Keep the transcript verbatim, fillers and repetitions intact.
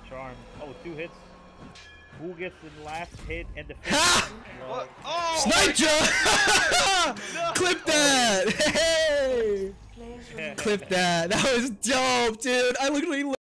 charm. Oh, two hits. Who gets the last hit and the finish? Ha! What? Oh! Snipe jump! No. Clip that! Hey! Yeah. Clip that. That was dope, dude. I literally